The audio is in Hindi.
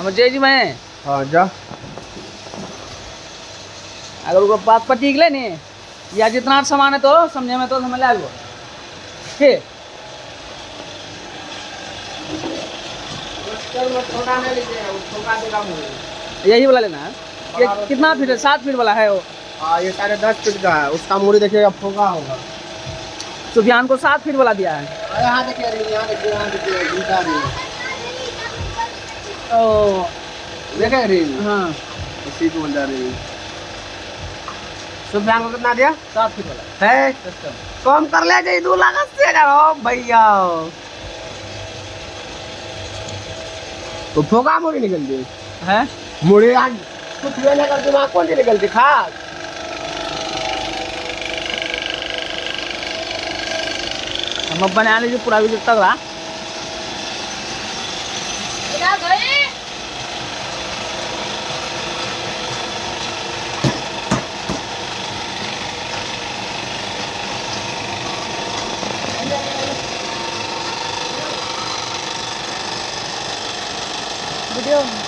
हम जय जी मैं हाँ जा अगर उनको बात पर टीक ले नहीं या जितना सामान है तो समझे में तो समझ ले आगो ठीक यही वाला लेना है। ये कितना फीट है? 7 फीट वाला है वो। हाँ ये 10.5 फीट का है। उसका मूड़ी देखिएगा फोका होगा। सुफियान को 7 फीट वाला दिया है। यहाँ देखिए यहाँ देखिए यहाँ देखिए घूमता रही ओ देखे रही हाँ इसी को बंदा रही। सुफियान को कितना दिया? 7 फीट वाला है कम कर ले जाइए 2 लाख 80,000 भैया। तो फोका मूड़ी निकल गई है मूड़ी कुछ भी नहीं करती वहाँ कौन सी निकलती खास। हम अब बना लीजिए पूरा भी तक रहा वीडियो